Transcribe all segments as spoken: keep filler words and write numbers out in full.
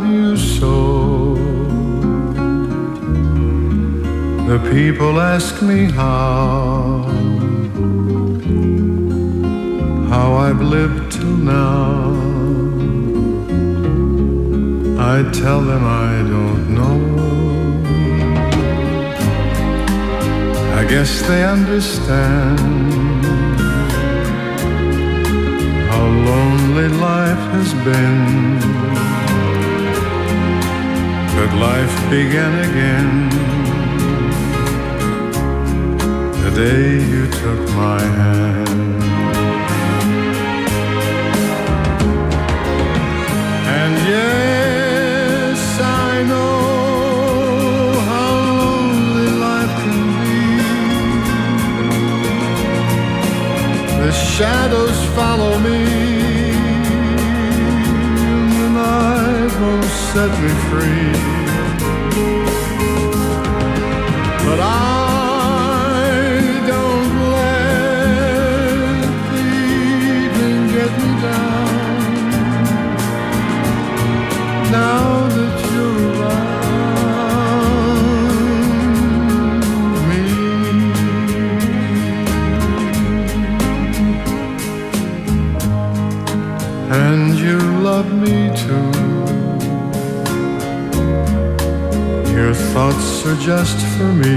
you so. The people ask me how, how I've lived till now. I tell them I don't know. I guess they understand how lonely life has been. But life began again the day you took my hand. And yes, I know how lonely life can be. The shadows follow me, and the night won't set me free. But I don't let the evening get me down. Now that you're around me, and you love me too. Your thoughts are just for me.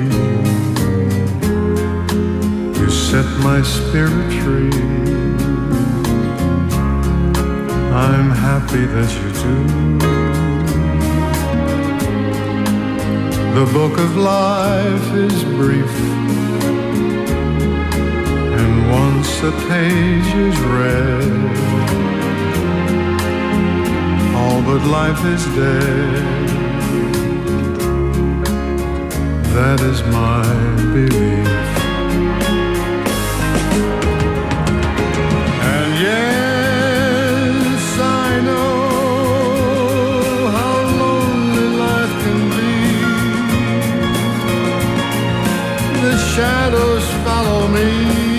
You set my spirit free. I'm happy that you do. The book of life is brief, and once a page is read, all but life is dead. That is my belief. And yes, I know how lonely life can be. The shadows follow me,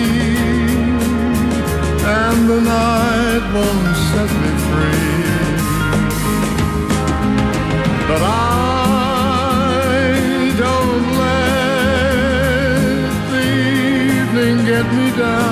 and the night won't set me free. But I get me down.